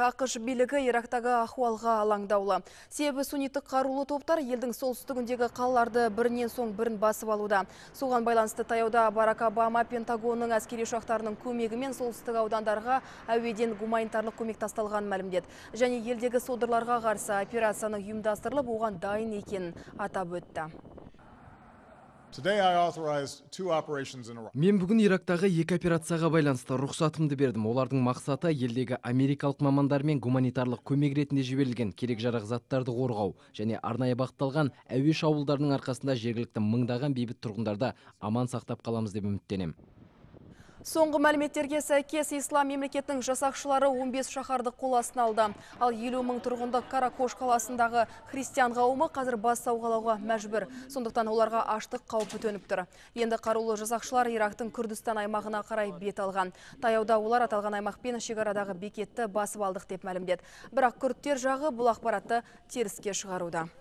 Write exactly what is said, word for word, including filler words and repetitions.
ақш билігі Ирактағы ахуалға алаңдаулы. Себебі сунниттік қарулы топтар елдің солтүстігіндегі қалаларды бірінен соң бірін басып алуда. Соған байланысты таяуда Барак Обама Пентагонның әскери ұшақтарының көмегімен солтүстік аудандарға әуеден гуманитарлық көмек тасталғанын мәлімдеді. Және елдегі содырларға қарсы операцияны ұйымдастырылып, оған дайын екенін атап өтті. Мен бүгін Ирактағы екі операцияға байланысты рұқсатымды бердім. Олардың мақсаты елдегі америкалық мамандар мен гуманитарлық көмек ретінде жіберілген керек жарақ заттарды қорғау және арнайы бағытталған әуе шабуылдарының арқасында жергілікті мыңдаған бейбіт тұрғындарды аман сақтап қаламыз деп үміттенем. Соңғы мәліметтерге сәйкес ислам мемлекетінің жасақшылары он бес шаһарды қол астына алды. Ал елу мың тұрғынды Каракош қаласындағы христиан қауымы қазір бас сауғалауға мәжбүр. Сондықтан оларға аштық қаупі төніп тұр. Енді қарулы жасақшылар Ирактың Күрдістан аймағына қарай бет алған. Таяуда олар аталған аймақпен шекарадағы бекетті басып алдық деп мәлімдеді. Бірақ күрдтер жағы бұл ақпаратты теріске шығаруда.